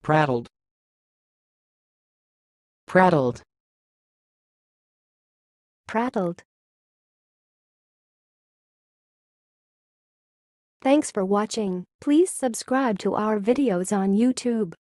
Prattled. Prattled. Prattled. Thanks for watching. Please subscribe to our videos on YouTube.